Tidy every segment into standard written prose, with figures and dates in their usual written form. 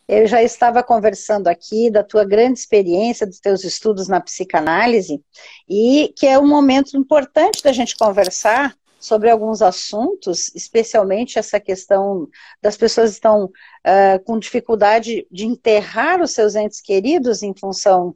Eu já estava conversando aqui da tua grande experiência, dos teus estudos na psicanálise, e que é um momento importante da gente conversar sobre alguns assuntos, especialmente essa questão das pessoas que estão com dificuldade de enterrar os seus entes queridos em função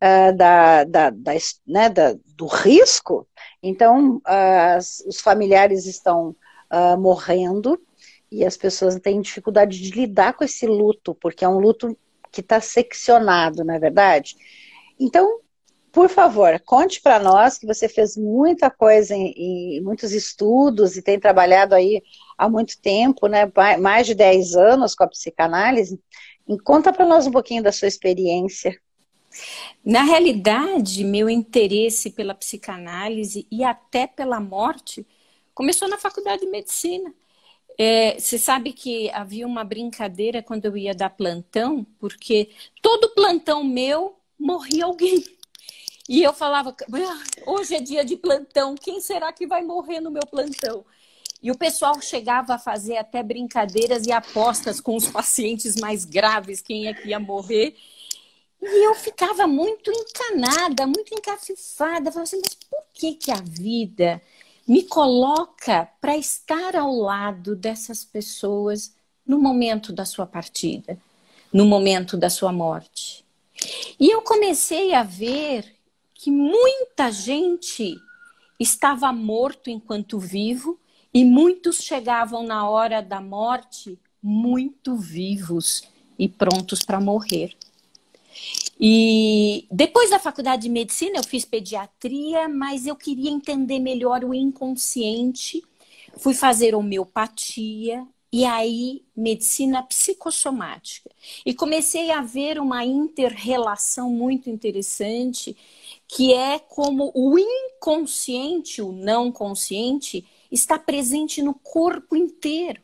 do risco. Então, os familiares estão morrendo, e as pessoas têm dificuldade de lidar com esse luto, porque é um luto que está seccionado, não é verdade? Então, por favor, conte para nós que você fez muita coisa em muitos estudos e tem trabalhado aí há muito tempo, né? Mais de 10 anos com a psicanálise. E conta para nós um pouquinho da sua experiência. Na realidade, meu interesse pela psicanálise e até pela morte começou na faculdade de medicina. Você sabe que havia uma brincadeira quando eu ia dar plantão, porque todo plantão meu morria alguém. E eu falava, hoje é dia de plantão, quem será que vai morrer no meu plantão? E o pessoal chegava a fazer até brincadeiras e apostas com os pacientes mais graves, quem é que ia morrer. E eu ficava muito encanada, muito encafifada. Falava assim, mas por que que a vida me coloca para estar ao lado dessas pessoas no momento da sua partida, no momento da sua morte? E eu comecei a ver que muita gente estava morto enquanto vivo e muitos chegavam na hora da morte muito vivos e prontos para morrer. E depois da faculdade de medicina eu fiz pediatria, mas eu queria entender melhor o inconsciente. Fui fazer homeopatia e aí medicina psicossomática. E comecei a ver uma inter-relação muito interessante, que é como o inconsciente, o não consciente, está presente no corpo inteiro.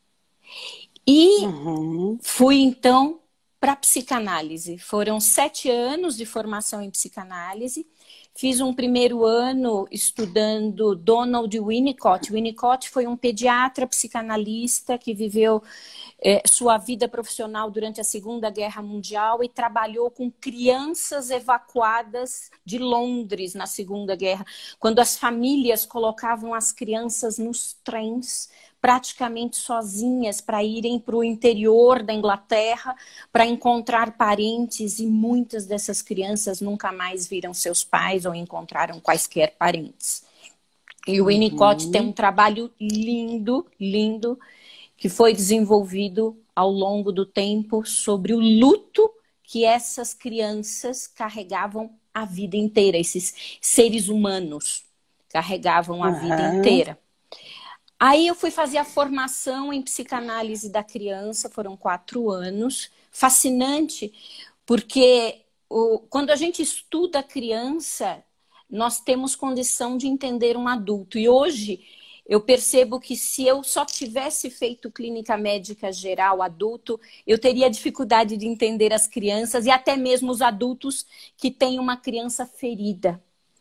E fui então para a psicanálise. Foram 7 anos de formação em psicanálise. Fiz um primeiro ano estudando Donald Winnicott. Winnicott foi um pediatra psicanalista que viveu sua vida profissional durante a Segunda Guerra Mundial e trabalhou com crianças evacuadas de Londres na Segunda Guerra, quando as famílias colocavam as crianças nos trens praticamente sozinhas para irem para o interior da Inglaterra para encontrar parentes, e muitas dessas crianças nunca mais viram seus pais ou encontraram quaisquer parentes. E o Winnicott tem um trabalho lindo, lindo, que foi desenvolvido ao longo do tempo sobre o luto que essas crianças carregavam a vida inteira, esses seres humanos carregavam a vida inteira. Aí eu fui fazer a formação em psicanálise da criança, foram 4 anos, fascinante, porque quando a gente estuda a criança, nós temos condição de entender um adulto. E hoje eu percebo que se eu só tivesse feito clínica médica geral adulto, eu teria dificuldade de entender as crianças e até mesmo os adultos que têm uma criança ferida.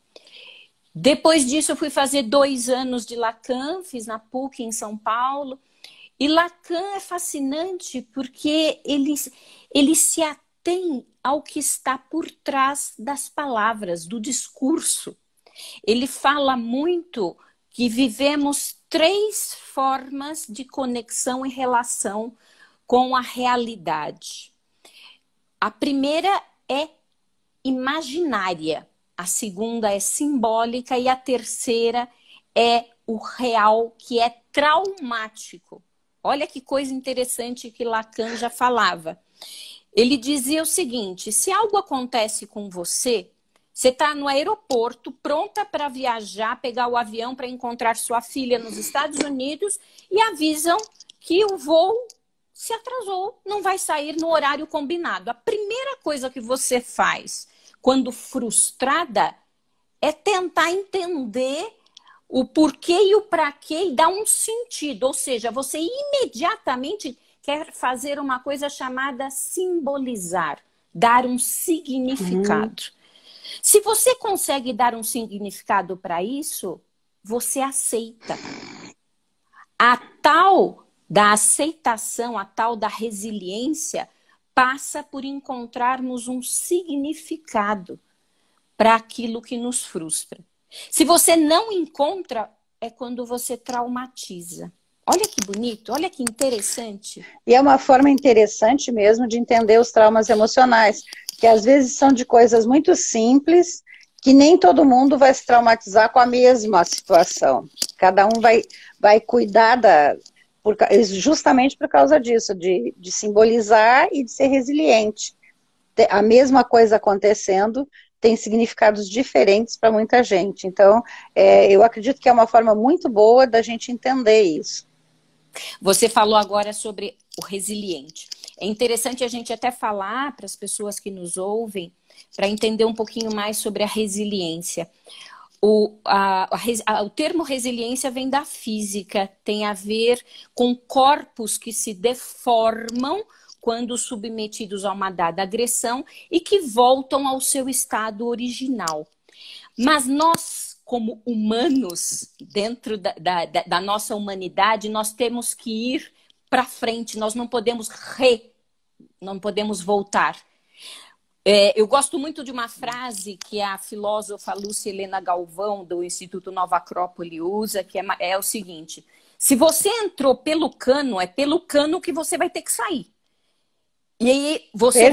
Depois disso, eu fui fazer 2 anos de Lacan, fiz na PUC em São Paulo. E Lacan é fascinante porque ele se atém ao que está por trás das palavras, do discurso. Ele fala muito que vivemos 3 formas de conexão e relação com a realidade. A primeira é imaginária. A segunda é simbólica e a terceira é o real, que é traumático. Olha que coisa interessante que Lacan já falava. Ele dizia o seguinte, se algo acontece com você, você está no aeroporto, pronta para viajar, pegar o avião para encontrar sua filha nos Estados Unidos e avisam que o voo se atrasou, não vai sair no horário combinado. A primeira coisa que você faz quando frustrada, é tentar entender o porquê e o para quê e dar um sentido. Ou seja, você imediatamente quer fazer uma coisa chamada simbolizar, dar um significado. Se você consegue dar um significado para isso, você aceita. A tal da aceitação, a tal da resiliência, passa por encontrarmos um significado para aquilo que nos frustra. Se você não encontra, é quando você traumatiza. Olha que bonito, olha que interessante. E é uma forma interessante mesmo de entender os traumas emocionais, que às vezes são de coisas muito simples, que nem todo mundo vai se traumatizar com a mesma situação. Cada um vai cuidar justamente por causa disso, de simbolizar e de ser resiliente. A mesma coisa acontecendo tem significados diferentes para muita gente. Então, eu acredito que é uma forma muito boa da gente entender isso. Você falou agora sobre o resiliente. É interessante a gente até falar para as pessoas que nos ouvem, para entender um pouquinho mais sobre a resiliência. O termo resiliência vem da física, tem a ver com corpos que se deformam quando submetidos a uma dada agressão e que voltam ao seu estado original. Mas nós, como humanos, dentro da nossa humanidade, nós temos que ir para frente, nós não podemos voltar. Eu gosto muito de uma frase que a filósofa Lúcia Helena Galvão, do Instituto Nova Acrópole, usa, que é o seguinte: se você entrou pelo cano, é pelo cano que você vai ter que sair. E aí você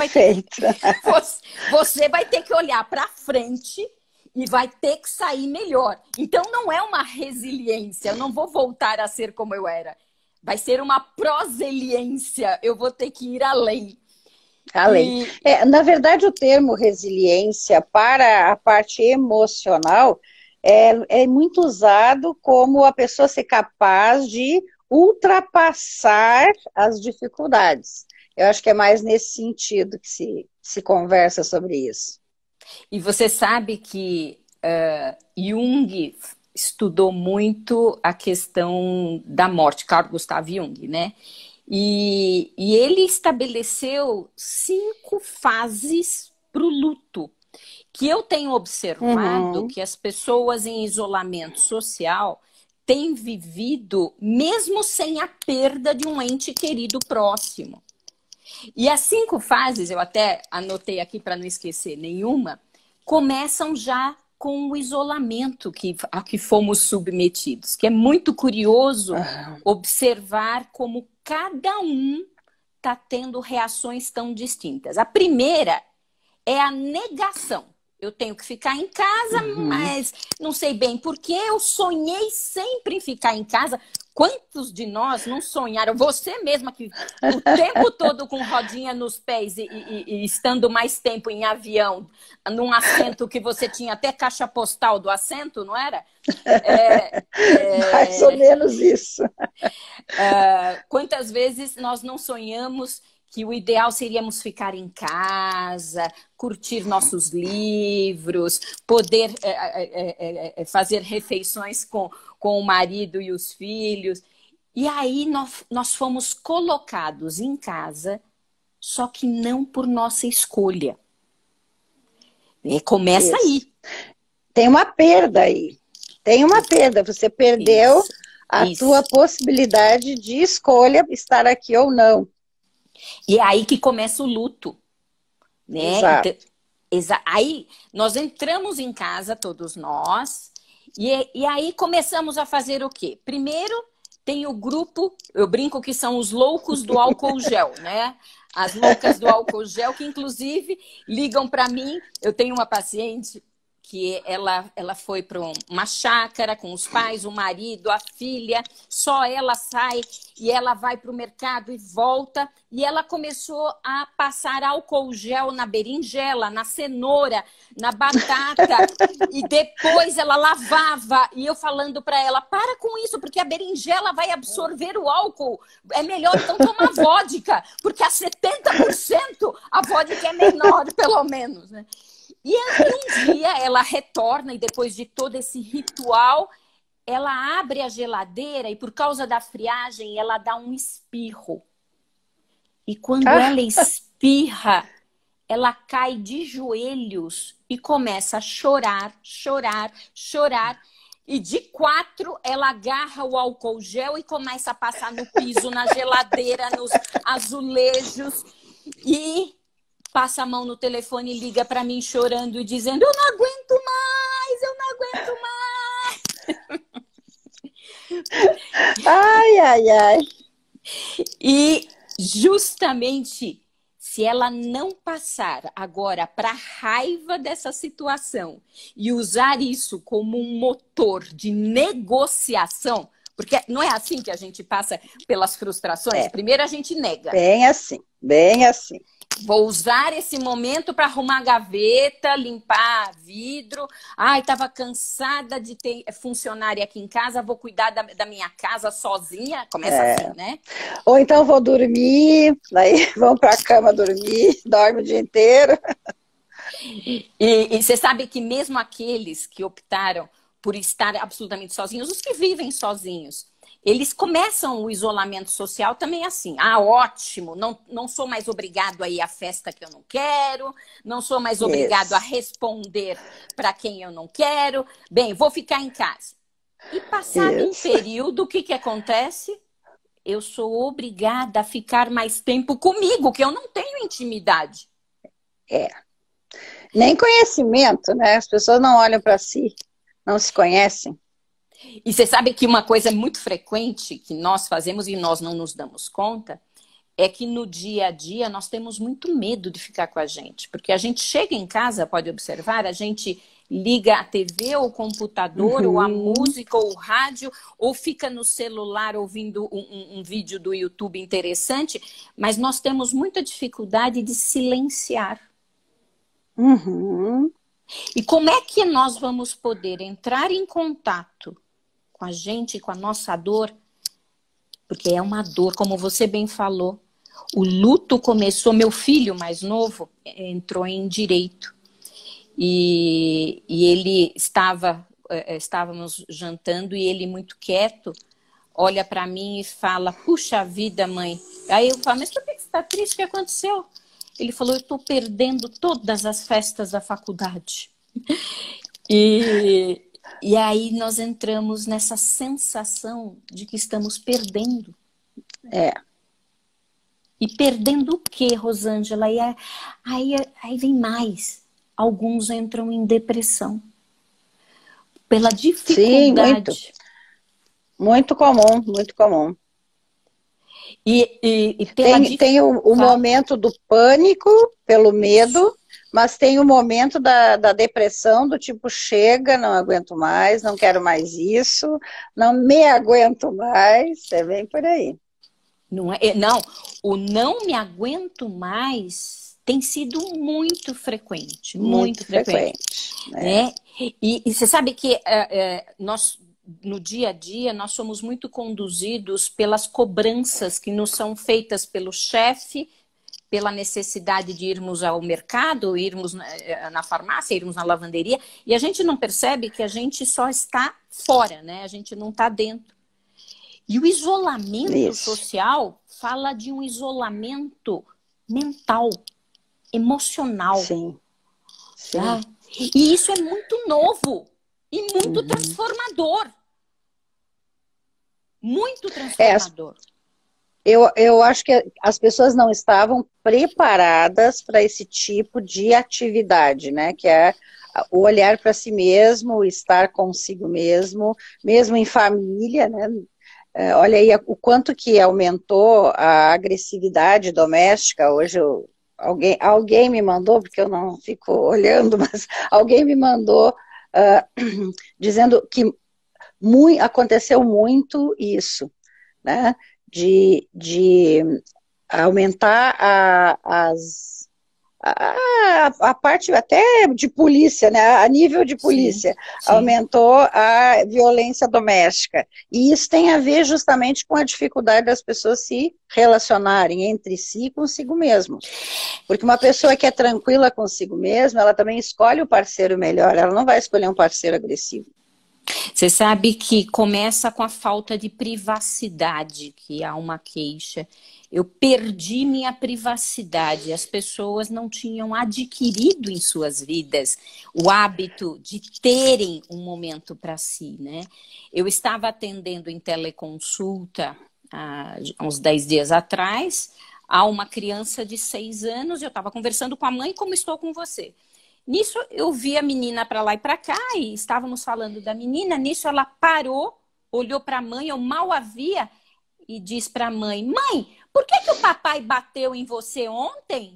vai ter que olhar para frente e vai ter que sair melhor. Então não é uma resiliência, eu não vou voltar a ser como eu era. Vai ser uma proseliência, eu vou ter que ir além. Além. Na verdade, o termo resiliência para a parte emocional é muito usado como a pessoa ser capaz de ultrapassar as dificuldades. Eu acho que é mais nesse sentido que se conversa sobre isso. E você sabe que Jung estudou muito a questão da morte, Carl Gustav Jung, né? E ele estabeleceu 5 fases para o luto, que eu tenho observado que as pessoas em isolamento social têm vivido mesmo sem a perda de um ente querido próximo. E as 5 fases, eu até anotei aqui para não esquecer nenhuma, começam já com o isolamento a que fomos submetidos, que é muito curioso observar como cada um está tendo reações tão distintas. A primeira é a negação. Eu tenho que ficar em casa, mas não sei bem porque eu sonhei sempre em ficar em casa. Quantos de nós não sonharam? Você mesma que o tempo todo com rodinha nos pés e estando mais tempo em avião, num assento que você tinha até caixa postal do assento, não era? Mais ou menos isso. Quantas vezes nós não sonhamos que o ideal seríamos ficar em casa, curtir nossos livros, poder fazer refeições com o marido e os filhos. E aí nós fomos colocados em casa, só que não por nossa escolha. Começa aí. Tem uma perda aí. Tem uma perda. Você perdeu a tua possibilidade de escolha estar aqui ou não. E é aí que começa o luto, né? Exato. Então, aí nós entramos em casa, todos nós, e aí começamos a fazer o quê? Primeiro tem o grupo, eu brinco que são os loucos do álcool gel, né? As loucas do álcool gel, que inclusive ligam para mim. Eu tenho uma paciente que ela foi para uma chácara com os pais, o marido, a filha, só ela sai e ela vai para o mercado e volta, e ela começou a passar álcool gel na berinjela, na cenoura, na batata, e depois ela lavava, e eu falando para ela, para com isso, porque a berinjela vai absorver o álcool, é melhor então tomar vodka, porque a 70% a vodka é menor, pelo menos, né? E um dia ela retorna e depois de todo esse ritual, ela abre a geladeira e por causa da friagem ela dá um espirro. E quando ela espirra, ela cai de joelhos e começa a chorar, chorar, chorar. E de 4, ela agarra o álcool gel e começa a passar no piso, na geladeira, nos azulejos. E passa a mão no telefone e liga para mim chorando e dizendo: eu não aguento mais, eu não aguento mais. Ai, ai, ai. E justamente se ela não passar agora para a raiva dessa situação e usar isso como um motor de negociação, porque não é assim que a gente passa pelas frustrações? Primeiro a gente nega. Bem assim, bem assim. Vou usar esse momento para arrumar a gaveta, limpar vidro. Ai, estava cansada de ter funcionária aqui em casa, vou cuidar da minha casa sozinha. Começa assim, né? Ou então vou dormir, daí vão para a cama dormir, dorme o dia inteiro. E você sabe que mesmo aqueles que optaram por estar absolutamente sozinhos, os que vivem sozinhos, eles começam o isolamento social também assim. Ah, ótimo, não sou mais obrigado a ir à festa que eu não quero, não sou mais obrigado a responder para quem eu não quero. Bem, vou ficar em casa. E passado um período, o que acontece? Eu sou obrigada a ficar mais tempo comigo, que eu não tenho intimidade. Nem conhecimento, né? As pessoas não olham para si, não se conhecem. E você sabe que uma coisa muito frequente que nós fazemos e nós não nos damos conta é que no dia a dia nós temos muito medo de ficar com a gente. Porque a gente chega em casa, pode observar, a gente liga a TV ou o computador, ou a música, ou o rádio, ou fica no celular ouvindo um vídeo do YouTube interessante, mas nós temos muita dificuldade de silenciar. E como é que nós vamos poder entrar em contato com a gente, com a nossa dor? Porque é uma dor, como você bem falou. O luto começou, meu filho mais novo entrou em direito. E ele estávamos jantando e ele muito quieto, olha para mim e fala: puxa vida, mãe. Aí eu falo: mas por que você está triste? O que aconteceu? Ele falou: eu estou perdendo todas as festas da faculdade. E aí nós entramos nessa sensação de que estamos perdendo. E perdendo o quê, Rosângela? E aí vem mais. Alguns entram em depressão. Pela dificuldade. Sim, muito comum, muito comum. Tem o momento do pânico, pelo medo, mas tem o momento da depressão, do tipo, chega, não aguento mais, não quero mais isso, não me aguento mais, é bem por aí. Não, o não me aguento mais tem sido muito frequente. Muito frequente. Né? E você sabe que nós, no dia a dia, nós somos muito conduzidos pelas cobranças que nos são feitas pelo chefe, pela necessidade de irmos ao mercado, irmos na farmácia, irmos na lavanderia, e a gente não percebe que a gente só está fora, né? A gente não está dentro. E o isolamento social fala de um isolamento mental, emocional. Sim. Tá? E isso é muito novo e muito transformador. Muito transformador. Eu acho que as pessoas não estavam preparadas para esse tipo de atividade, né? Que é o olhar para si mesmo, o estar consigo mesmo em família, né? Olha aí o quanto que aumentou a agressividade doméstica. Hoje alguém me mandou, porque eu não fico olhando, mas alguém me mandou dizendo que aconteceu muito isso, né? De aumentar a parte até de polícia, né? A nível de polícia, aumentou a violência doméstica. E isso tem a ver justamente com a dificuldade das pessoas se relacionarem entre si e consigo mesmos. Porque uma pessoa que é tranquila consigo mesma, ela também escolhe o parceiro melhor, ela não vai escolher um parceiro agressivo. Você sabe que começa com a falta de privacidade, que há uma queixa. Eu perdi minha privacidade. As pessoas não tinham adquirido em suas vidas o hábito de terem um momento para si, né? Eu estava atendendo em teleconsulta há uns 10 dias atrás a uma criança de 6 anos. Eu estava conversando com a mãe como estou com você. Nisso, eu vi a menina para lá e para cá, e estávamos falando da menina. Nisso, ela parou, olhou para a mãe, eu mal a via, e diz para a mãe: mãe, por que o papai bateu em você ontem?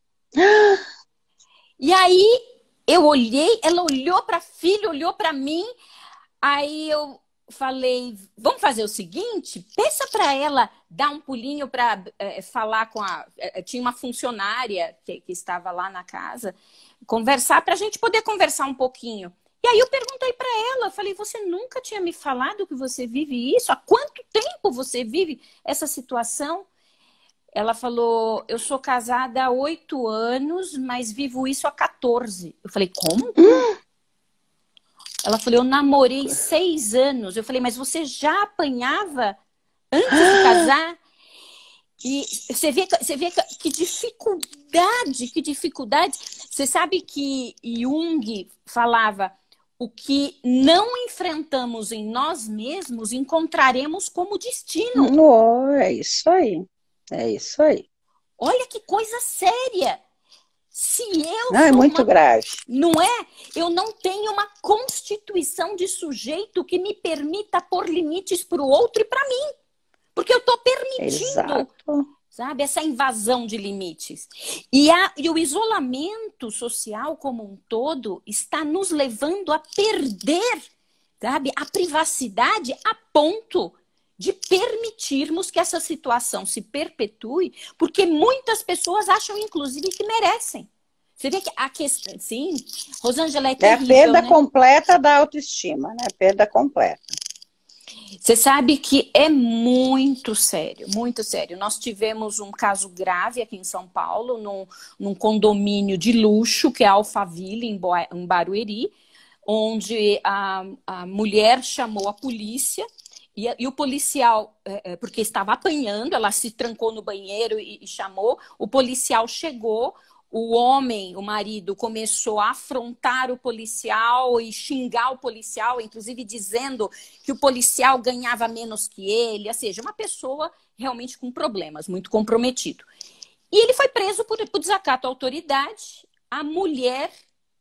E aí, eu olhei, ela olhou para a filha, olhou para mim, aí eu falei: vamos fazer o seguinte, peça para ela dar um pulinho para falar com a... tinha uma funcionária que estava lá na casa, conversar, para a gente poder conversar um pouquinho. E aí eu perguntei para ela, falei: você nunca tinha me falado que você vive isso? Há quanto tempo você vive essa situação? Ela falou: eu sou casada há 8 anos, mas vivo isso há 14. Eu falei: como? Ela falou: eu namorei 6 anos. Eu falei: mas você já apanhava antes de casar? E você vê que dificuldade, que dificuldade. Você sabe que Jung falava: o que não enfrentamos em nós mesmos, encontraremos como destino. Oh, é isso aí. É isso aí. Olha que coisa séria. Se eu Não, é muito grave. Não é? Eu não tenho uma constituição de sujeito que me permita pôr limites para o outro e para mim. Porque eu estou permitindo, exato, sabe, essa invasão de limites. E o isolamento social como um todo está nos levando a perder, sabe, a privacidade a ponto de permitirmos que essa situação se perpetue, porque muitas pessoas acham, inclusive, que merecem. Você vê que a questão, sim, Rosângela, é terrível, a perda né? completa da autoestima, né? Perda completa. Você sabe que é muito sério, muito sério. Nós tivemos um caso grave aqui em São Paulo, num condomínio de luxo, que é Alphaville, em Barueri, onde a mulher chamou a polícia. E o policial, porque estava apanhando, ela se trancou no banheiro e chamou. O policial chegou, o homem, o marido, começou a afrontar o policial e xingar o policial, inclusive dizendo que o policial ganhava menos que ele, ou seja, uma pessoa realmente com problemas, muito comprometido. E ele foi preso por desacato à autoridade. A mulher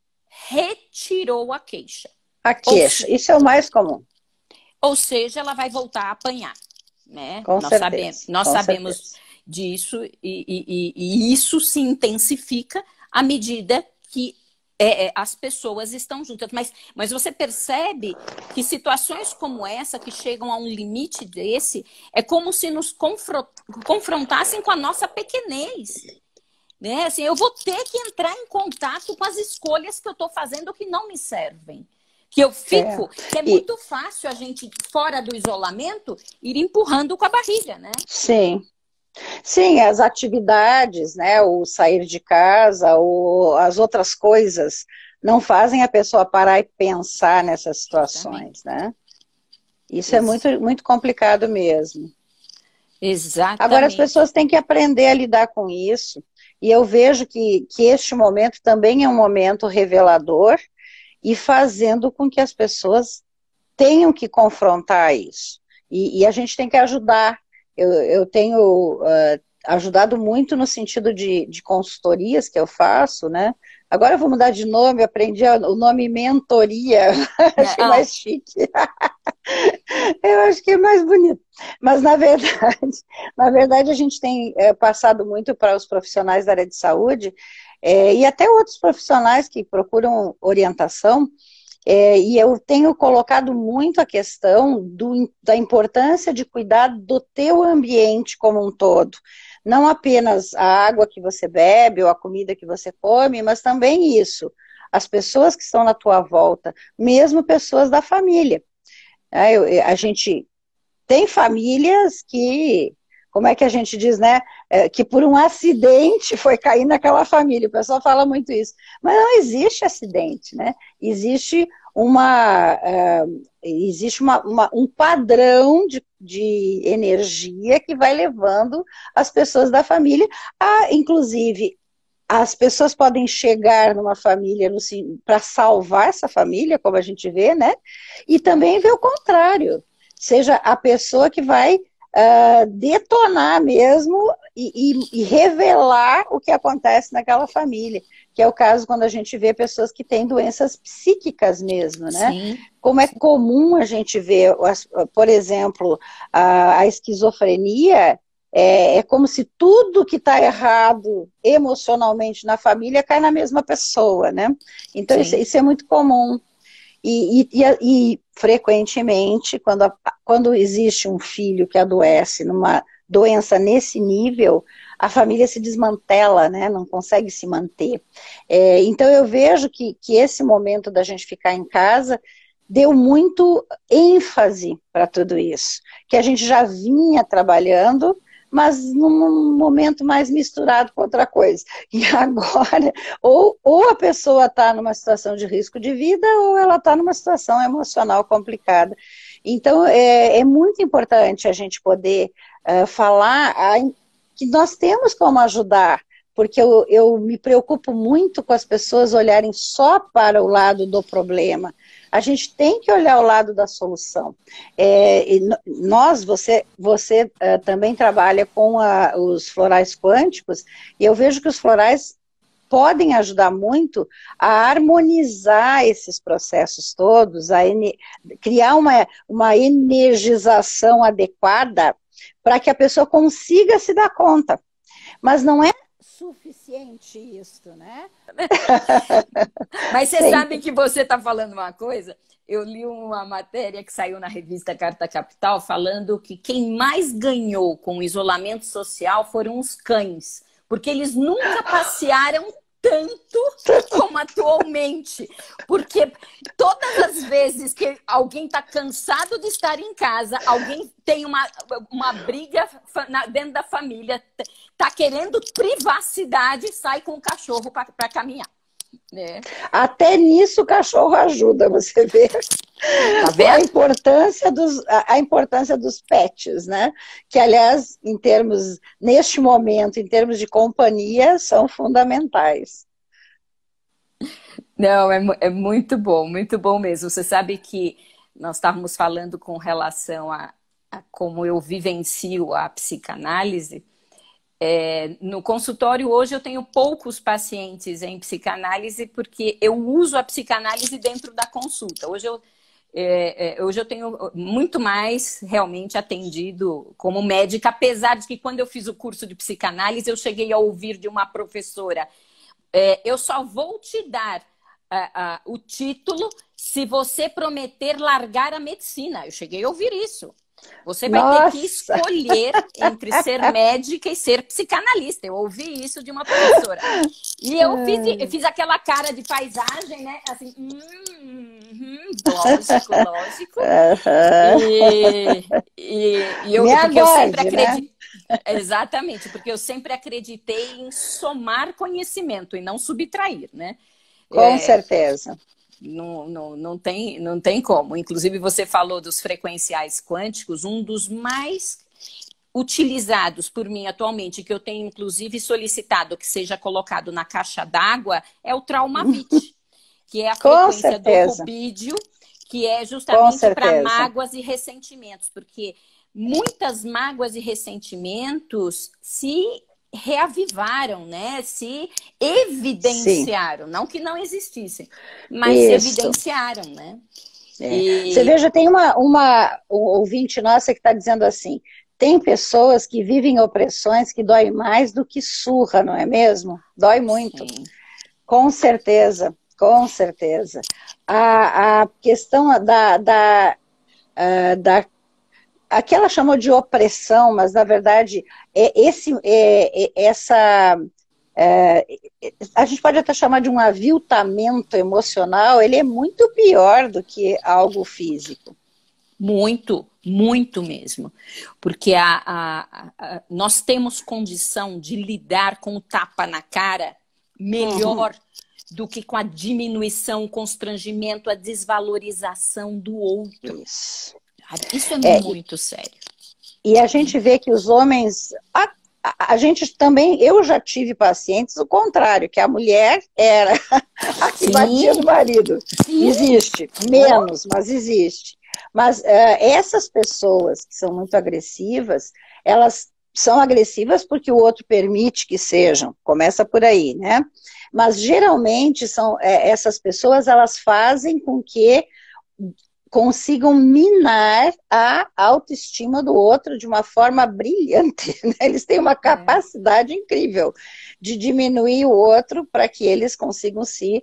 retirou a queixa. A queixa, isso é o mais comum. Ou seja, ela vai voltar a apanhar, né? Com certeza, nós sabemos disso, e isso se intensifica à medida que as pessoas estão juntas. Mas você percebe que situações como essa, que chegam a um limite desse, é como se nos confrontassem com a nossa pequenez. Né? Assim, eu vou ter que entrar em contato com as escolhas que eu estou fazendo que não me servem. Que eu fico, que é muito fácil a gente, fora do isolamento, ir empurrando com a barriga, né? Sim. Sim, as atividades, né, o sair de casa, as outras coisas, não fazem a pessoa parar e pensar nessas situações, né? Isso é muito, muito complicado mesmo. Exatamente. Agora, as pessoas têm que aprender a lidar com isso, e eu vejo que este momento também é um momento revelador, e fazendo com que as pessoas tenham que confrontar isso. E a gente tem que ajudar. Eu tenho ajudado muito no sentido de consultorias que eu faço, né? Agora eu vou mudar de nome, aprendi o nome mentoria, achei mais chique. Eu acho que é mais bonito. Mas, na verdade a gente tem passado muito para os profissionais da área de saúde, e até outros profissionais que procuram orientação, e eu tenho colocado muito a questão da importância de cuidar do teu ambiente como um todo. Não apenas a água que você bebe ou a comida que você come, mas também isso. As pessoas que estão na tua volta, mesmo pessoas da família. A gente tem famílias que, como é que a gente diz, né? Que por um acidente foi cair naquela família. O pessoal fala muito isso. Mas não existe acidente, né? Existe um padrão de energia que vai levando as pessoas da família a, inclusive, as pessoas podem chegar numa família para salvar essa família, como a gente vê, né? E também ver o contrário. Seja a pessoa que vai detonar mesmo e revelar o que acontece naquela família, que é o caso quando a gente vê pessoas que têm doenças psíquicas mesmo, né? Sim. Como é comum a gente ver, por exemplo, a esquizofrenia, é como se tudo que está errado emocionalmente na família cai na mesma pessoa, né? Então isso é muito comum. E frequentemente, quando existe um filho que adoece numa doença nesse nível, a família se desmantela, né? Não consegue se manter. Então eu vejo que esse momento da gente ficar em casa deu muito ênfase para tudo isso, que a gente já vinha trabalhando, mas num momento mais misturado com outra coisa. E agora, ou a pessoa está numa situação de risco de vida, ou ela está numa situação emocional complicada. Então, é muito importante a gente poder falar que nós temos como ajudar, porque eu me preocupo muito com as pessoas olharem só para o lado do problema. A gente tem que olhar o lado da solução. Você também trabalha com os florais quânticos, e eu vejo que os florais podem ajudar muito a harmonizar esses processos todos, criar uma energização adequada para que a pessoa consiga se dar conta. Mas não é suficiente isso, né? Mas você sabe que você está falando uma coisa? Eu li uma matéria que saiu na revista Carta Capital falando que quem mais ganhou com o isolamento social foram os cães, porque eles nunca passearam tanto como atualmente. Porque todas as vezes que alguém está cansado de estar em casa, alguém tem uma briga dentro da família, está querendo privacidade, sai com o cachorro para caminhar. Até nisso o cachorro ajuda, você vê. Tá vendo? A importância dos pets, né? Que, aliás, neste momento, em termos de companhia, são fundamentais. Não, é muito bom mesmo. Você sabe que nós estávamos falando com relação a como eu vivencio a psicanálise. No consultório hoje eu tenho poucos pacientes em psicanálise porque eu uso a psicanálise dentro da consulta. Hoje eu tenho muito mais realmente atendido como médica, apesar de que quando eu fiz o curso de psicanálise eu cheguei a ouvir de uma professora: eu só vou te dar o título se você prometer largar a medicina. Eu cheguei a ouvir isso. Você vai ter que escolher entre ser médica e ser psicanalista. Eu ouvi isso de uma professora. E eu fiz aquela cara de paisagem, né? Assim, lógico. Porque eu sempre acreditei. Né? Exatamente, porque eu sempre acreditei em somar conhecimento e não subtrair, né? Com certeza. Não tem como. Inclusive, você falou dos frequenciais quânticos, um dos mais utilizados por mim atualmente, que eu tenho inclusive solicitado que seja colocado na caixa d'água, é o Traumavit, que é a frequência do rubídio, que é justamente para mágoas e ressentimentos, porque muitas mágoas e ressentimentos se reavivaram, né? Se evidenciaram. Sim. Não que não existissem, mas se evidenciaram, né? Você veja, tem uma ouvinte nossa que está dizendo assim: tem pessoas que vivem opressões que doem mais do que surra, não é mesmo? Dói muito. Sim. Com certeza, com certeza. A questão a que ela chamou de opressão, mas na verdade a gente pode até chamar de um aviltamento emocional, ele é muito pior do que algo físico. Muito mesmo. Porque nós temos condição de lidar com o tapa na cara melhor do que com a diminuição, o constrangimento, a desvalorização do outro. Isso é muito sério. E a gente vê que os homens, a gente também, eu já tive pacientes o contrário, que a mulher era a que batia no marido. Existe, menos, mas existe. Mas essas pessoas que são muito agressivas, elas são agressivas porque o outro permite que sejam, começa por aí, né? Mas geralmente essas pessoas, elas fazem com que consigam minar a autoestima do outro de uma forma brilhante, né? Eles têm uma capacidade incrível de diminuir o outro para que eles consigam se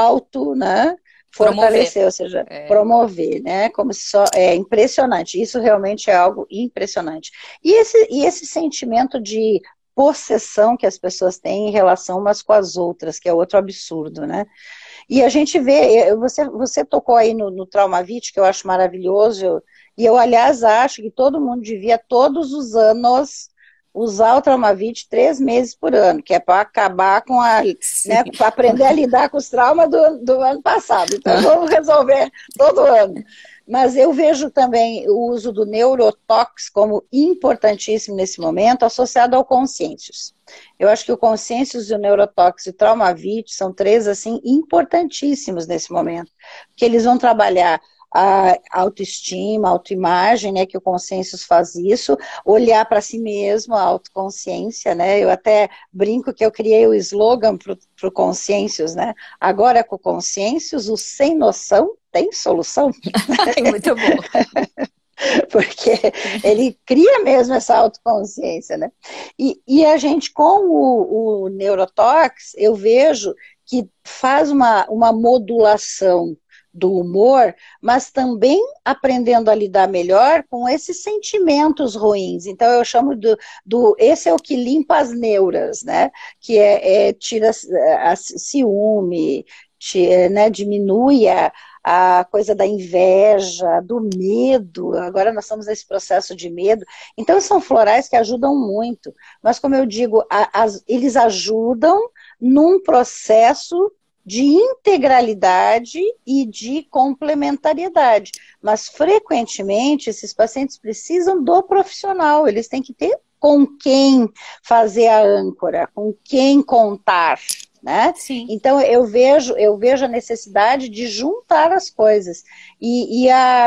né, fortalecer, ou seja, promover, né? Como se é impressionante. Isso realmente é algo impressionante. E esse sentimento de possessão que as pessoas têm em relação umas com as outras, que é outro absurdo, né? E a gente vê, você tocou aí no Traumavit, que eu acho maravilhoso, e eu, aliás, acho que todo mundo devia, todos os anos, usar o Traumavit 3 meses por ano, que é para acabar com né, para aprender a lidar com os traumas do ano passado. Então, vamos resolver todo ano. Mas eu vejo também o uso do neurotox como importantíssimo nesse momento, associado ao Consciêncios. Eu acho que o Consciêncios, o Neurotox e o Traumavit são 3, assim, importantíssimos nesse momento, porque eles vão trabalhar a autoestima, a autoimagem, né, que o Consciêncios faz isso, olhar para si mesmo, a autoconsciência, né, eu até brinco que eu criei o slogan para o Consciêncios, né, agora com o Consciêncios, o sem noção tem solução. Muito bom. Porque ele cria mesmo essa autoconsciência, né? E a gente, com o Neurotox, eu vejo que faz uma modulação do humor, mas também aprendendo a lidar melhor com esses sentimentos ruins. Então, eu chamo esse é o que limpa as neuras, né? Que tira a ciúme, né? Diminui a coisa da inveja, do medo. Agora nós estamos nesse processo de medo. Então, são florais que ajudam muito. Mas, como eu digo, eles ajudam num processo de integralidade e de complementariedade. Mas, frequentemente, esses pacientes precisam do profissional. Eles têm que ter com quem fazer a âncora, com quem contar. Né? Então eu vejo a necessidade de juntar as coisas e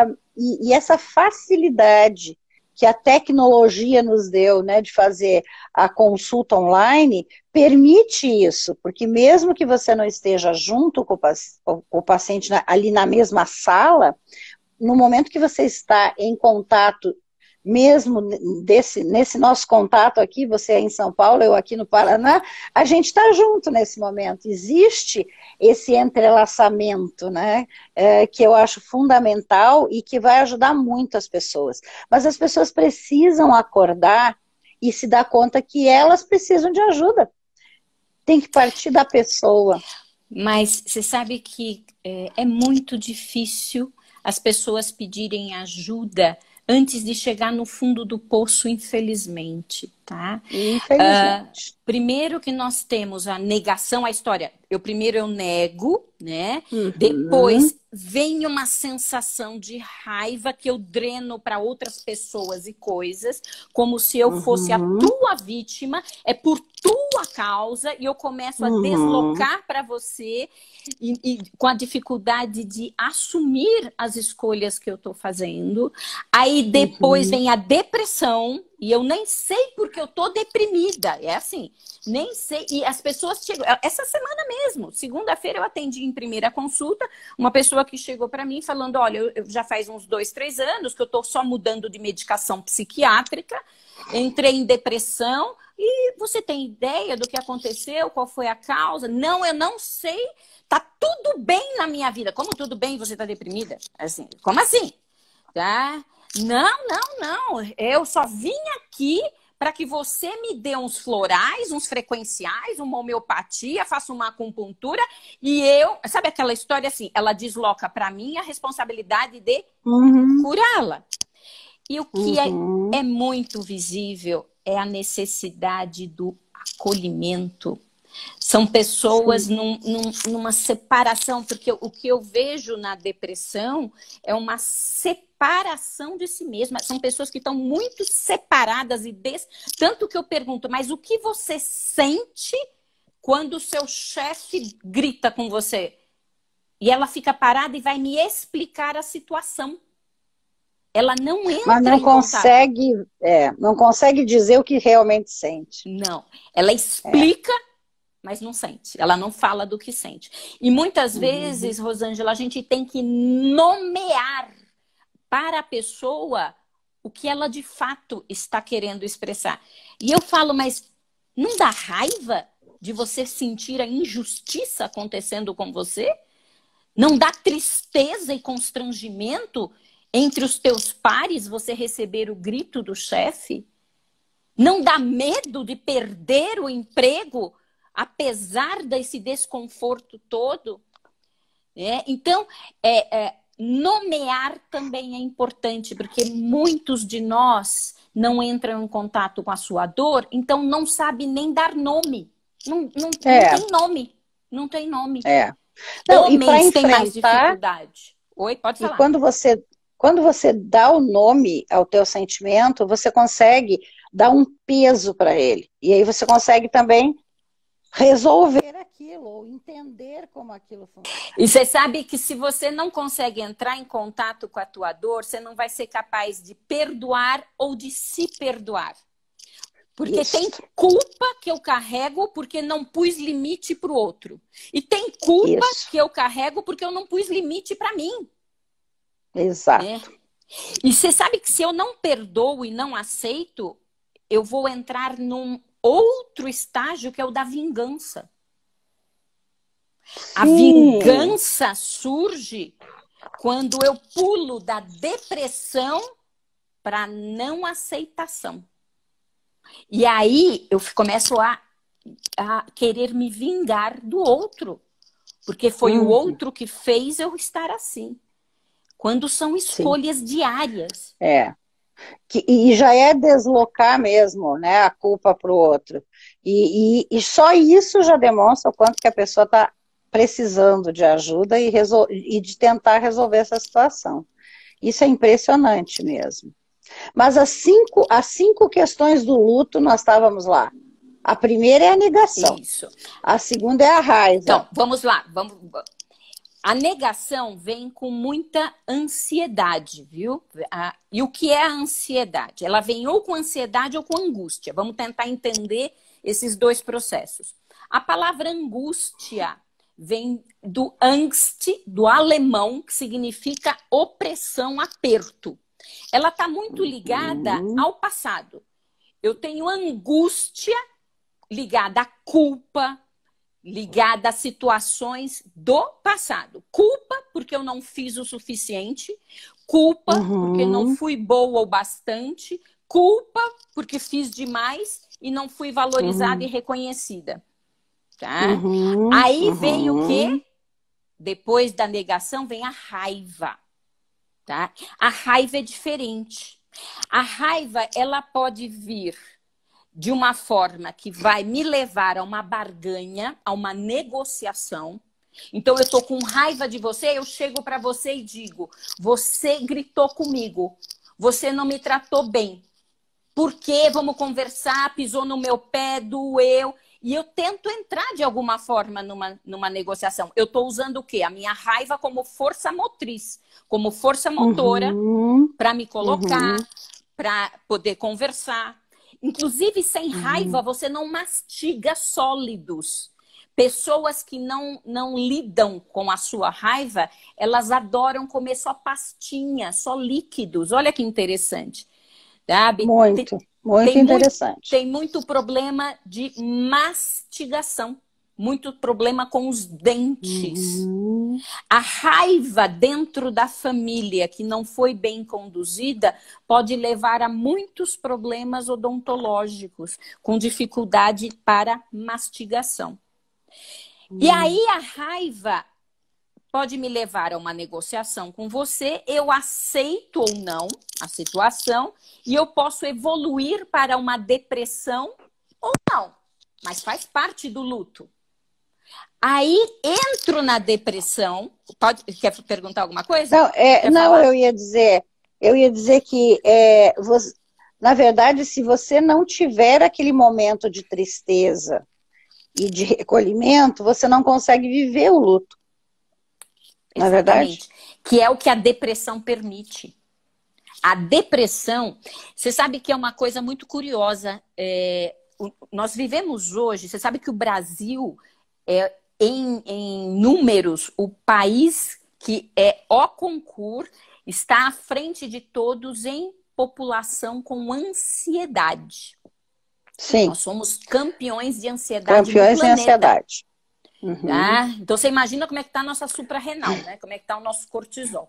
essa facilidade que a tecnologia nos deu, né, de fazer a consulta online, permite isso, porque mesmo que você não esteja junto com o paciente ali na mesma sala, no momento que você está em contato, mesmo nesse nosso contato aqui, você é em São Paulo, eu aqui no Paraná, a gente está junto nesse momento. Existe esse entrelaçamento, né, que eu acho fundamental e que vai ajudar muito as pessoas. Mas as pessoas precisam acordar e se dar conta que elas precisam de ajuda. Tem que partir da pessoa. Mas você sabe que é muito difícil as pessoas pedirem ajuda antes de chegar no fundo do poço, infelizmente, tá? Infelizmente. Primeiro que nós temos a negação à história. Primeiro eu nego, né? Depois vem uma sensação de raiva que eu dreno para outras pessoas e coisas, como se eu fosse a tua vítima, é por tua causa, e eu começo a deslocar para você e com a dificuldade de assumir as escolhas que eu estou fazendo. Aí depois vem a depressão, e eu nem sei porque eu tô deprimida. É assim, nem sei. E as pessoas chegam... Essa semana mesmo, segunda-feira, eu atendi em primeira consulta uma pessoa que chegou para mim falando, olha, eu já faz uns 2, 3 anos que eu tô só mudando de medicação psiquiátrica, entrei em depressão, e você tem ideia do que aconteceu? Qual foi a causa? Não, eu não sei. Tá tudo bem na minha vida. Como tudo bem você tá deprimida? Assim, como assim? Tá? Não. Eu só vim aqui para que você me dê uns florais, uns frequenciais, uma homeopatia, faça uma acupuntura e eu... Sabe aquela história assim? Ela desloca para mim a responsabilidade de curá-la. E o que é muito visível é a necessidade do acolhimento. São pessoas numa separação, porque o que eu vejo na depressão é uma separação de si mesma. São pessoas que estão muito separadas e tanto que eu pergunto, mas o que você sente quando o seu chefe grita com você? E ela fica parada e vai me explicar a situação. Ela não entra Mas não em contato. não consegue dizer o que realmente sente. Não, ela explica, mas não sente. Ela não fala do que sente. E muitas vezes, Rosângela, a gente tem que nomear para a pessoa o que ela de fato está querendo expressar. E eu falo, mas não dá raiva de você sentir a injustiça acontecendo com você? Não dá tristeza e constrangimento entre os teus pares você receber o grito do chefe? Não dá medo de perder o emprego, apesar desse desconforto todo? Então, nomear também é importante, porque muitos de nós não entram em contato com a sua dor, então não sabe nem dar nome. Não tem nome. Não tem nome. Não, e para Homens têm mais enfrentar, dificuldade. Oi, pode e falar. quando você dá o nome ao teu sentimento, você consegue dar um peso para ele. E aí você consegue também resolver aquilo, ou entender como aquilo funciona. E você sabe que se você não consegue entrar em contato com a tua dor, você não vai ser capaz de perdoar ou de se perdoar. Porque Isso. tem culpa que eu carrego porque não pus limite para o outro. E tem culpa que eu carrego porque eu não pus limite para mim. Exato. E você sabe que se eu não perdoo e não aceito, eu vou entrar num outro estágio que é o da vingança. A vingança surge quando eu pulo da depressão para não aceitação. E aí eu começo a querer me vingar do outro. Porque foi o outro que fez eu estar assim. Quando são escolhas diárias. E já é deslocar mesmo, né, a culpa para o outro. E só isso já demonstra o quanto que a pessoa está precisando de ajuda e de tentar resolver essa situação. Isso é impressionante mesmo. Mas as cinco questões do luto, nós estávamos lá. A primeira é a negação. Isso. A segunda é a raiva. Então, vamos lá. A negação vem com muita ansiedade, viu? E o que é a ansiedade? Ela vem ou com ansiedade ou com angústia. Vamos tentar entender esses dois processos. A palavra angústia vem do Angst, do alemão, que significa opressão, aperto. Ela está muito ligada ao passado. Eu tenho angústia ligada à culpa, ligada a situações do passado. Culpa porque eu não fiz o suficiente, culpa porque não fui boa o bastante, culpa porque fiz demais e não fui valorizada e reconhecida. Tá? Aí vem o quê? Depois da negação vem a raiva. Tá? A raiva é diferente. A raiva, ela pode vir de uma forma que vai me levar a uma barganha, a uma negociação. Então, eu estou com raiva de você, eu chego para você e digo, você gritou comigo, você não me tratou bem. Por quê? Vamos conversar, pisou no meu pé, doeu. E eu tento entrar de alguma forma numa negociação. Eu estou usando o quê? A minha raiva como força motriz, como força motora para me colocar, para poder conversar. Inclusive, sem raiva, você não mastiga sólidos. Pessoas que não lidam com a sua raiva, elas adoram comer só pastinha, só líquidos. Olha que interessante. Sabe? Muito interessante. Tem muito problema de mastigação. Muito problema com os dentes. A raiva dentro da família que não foi bem conduzida pode levar a muitos problemas odontológicos, com dificuldade para mastigação. E aí a raiva pode me levar a uma negociação com você, eu aceito ou não a situação e eu posso evoluir para uma depressão ou não, mas faz parte do luto. Aí entro na depressão. Quer perguntar alguma coisa? Não, eu ia dizer que na verdade, se você não tiver aquele momento de tristeza e de recolhimento, você não consegue viver o luto. Não é verdade? Que é o que a depressão permite. A depressão, você sabe que é uma coisa muito curiosa. Nós vivemos hoje, você sabe que o Brasil é, em números, o país que au concurso está à frente de todos em população com ansiedade. Sim. Nós somos campeões de ansiedade no planeta. Campeões de ansiedade. Uhum. Tá? Então você imagina como é que está a nossa suprarrenal, né? Como é que está o nosso cortisol.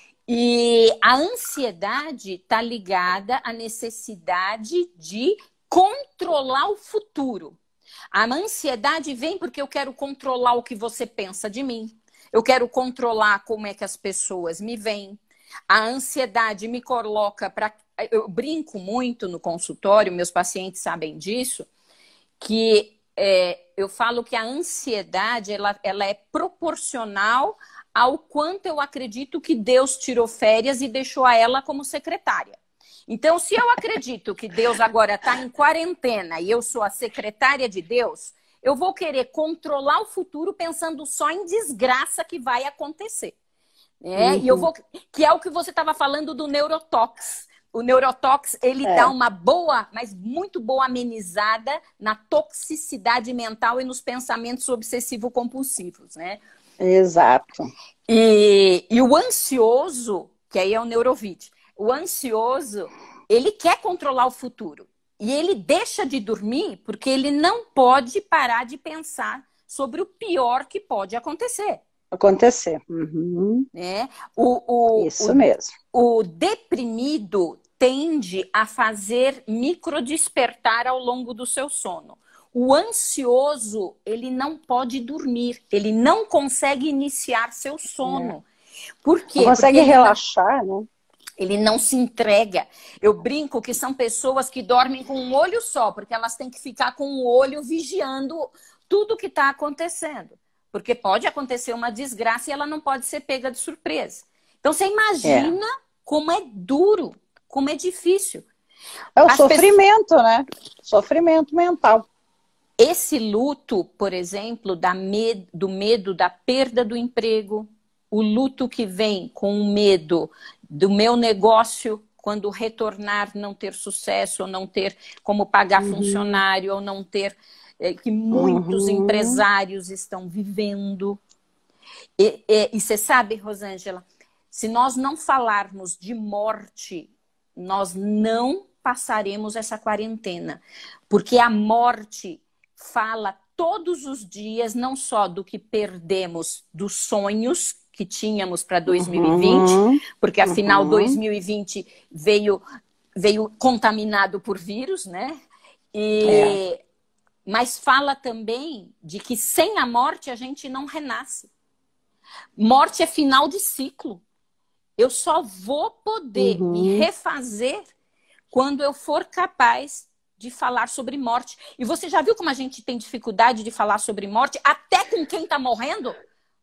E a ansiedade está ligada à necessidade de controlar o futuro. A ansiedade vem porque eu quero controlar o que você pensa de mim. Eu quero controlar como é que as pessoas me veem. A ansiedade me coloca para... Eu brinco muito no consultório, meus pacientes sabem disso, que eu falo que a ansiedade ela é proporcional ao quanto eu acredito que Deus tirou férias e deixou a ela como secretária. Então, se eu acredito que Deus agora está em quarentena e eu sou a secretária de Deus, eu vou querer controlar o futuro pensando só em desgraça que vai acontecer. Né? Uhum. E eu vou, que é o que você estava falando do neurotox. O neurotox, ele dá uma boa, mas muito boa amenizada na toxicidade mental e nos pensamentos obsessivo-compulsivos, né? Exato. E o ansioso, que aí é o neurovite, o ansioso, ele quer controlar o futuro. E ele deixa de dormir porque ele não pode parar de pensar sobre o pior que pode acontecer. Uhum. Né? Isso mesmo. O deprimido tende a fazer microdespertar ao longo do seu sono. O ansioso, ele não pode dormir, ele não consegue iniciar seu sono. Por quê? Não consegue relaxar, né? Ele não se entrega. Eu brinco que são pessoas que dormem com um olho só, porque elas têm que ficar com um olho vigiando tudo que está acontecendo. Porque pode acontecer uma desgraça e ela não pode ser pega de surpresa. Então, você imagina como é duro, como é difícil. É o sofrimento, né? Sofrimento mental. Esse luto, por exemplo, do medo da perda do emprego, o luto que vem com o medo do meu negócio, quando retornar, não ter sucesso, ou não ter como pagar funcionário, ou não ter... que muitos empresários estão vivendo. E você sabe, Rosângela, se nós não falarmos de morte, nós não passaremos essa quarentena. Porque a morte fala todos os dias, não só do que perdemos dos sonhos que tínhamos para 2020, porque afinal 2020 veio contaminado por vírus, né? Mas fala também de que sem a morte a gente não renasce. Morte é final de ciclo. Eu só vou poder me refazer quando eu for capaz de falar sobre morte. E você já viu como a gente tem dificuldade de falar sobre morte, até com quem está morrendo?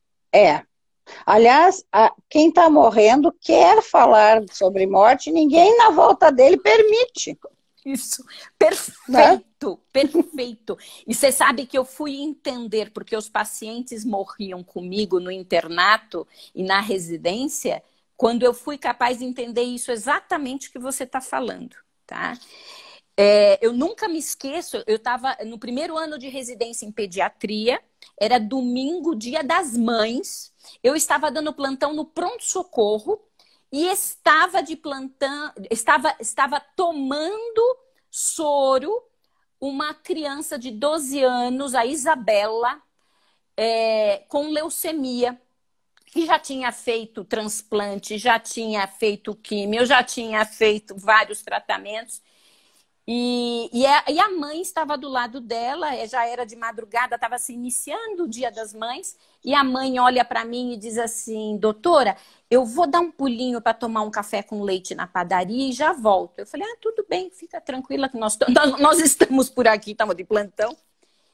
Aliás, quem está morrendo quer falar sobre morte, ninguém na volta dele permite. Isso, perfeito, perfeito. E você sabe que eu fui entender, porque os pacientes morriam comigo no internato e na residência, quando eu fui capaz de entender isso exatamente que você está falando, tá? Eu nunca me esqueço, eu estava no primeiro ano de residência em pediatria, era domingo, dia das mães, eu estava dando plantão no pronto-socorro e estava de plantão, estava tomando soro uma criança de 12 anos, a Isabela, com leucemia, que já tinha feito transplante, já tinha feito químio, já tinha feito vários tratamentos. E a mãe estava do lado dela, já era de madrugada, estava se iniciando o Dia das Mães, e a mãe olha para mim e diz assim: doutora, eu vou dar um pulinho para tomar um café com leite na padaria e já volto. Eu falei: tudo bem, fica tranquila que nós estamos por aqui, estamos de plantão.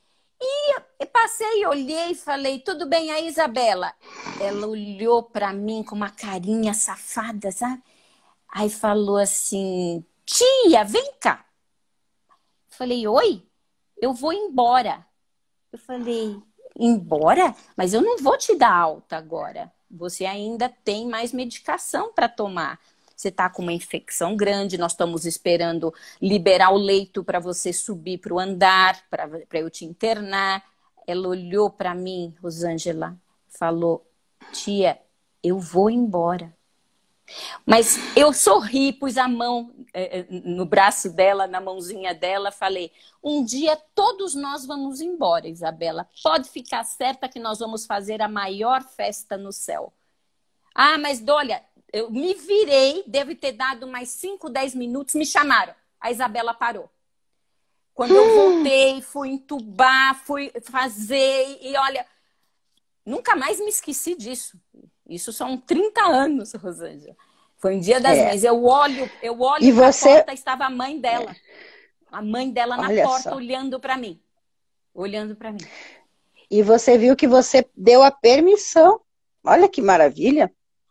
Eu passei, olhei e falei, tudo bem aí, Isabela? Ela olhou para mim com uma carinha safada, sabe? Aí falou assim, tia, vem cá. Eu falei, oi? Eu vou embora. Eu falei, embora? Mas eu não vou te dar alta agora. Você ainda tem mais medicação para tomar. Você está com uma infecção grande, nós estamos esperando liberar o leito para você subir para o andar, para eu te internar. Ela olhou para mim, Rosângela, falou, tia, eu vou embora. Mas eu sorri, pus a mão no braço dela, na mãozinha dela, falei, um dia todos nós vamos embora, Isabela. Pode ficar certa que nós vamos fazer a maior festa no céu. Ah, mas olha, eu me virei, deve ter dado mais 5, 10 minutos, me chamaram. A Isabela parou. Quando eu voltei, fui entubar, fui fazer, e olha, nunca mais me esqueci disso. Isso são 30 anos, Rosângela. Foi um dia das mães. Eu olho E na você... porta, estava a mãe dela. A mãe dela na Olha porta, só. olhando para mim. Olhando para mim. E você viu que você deu a permissão. Olha que maravilha.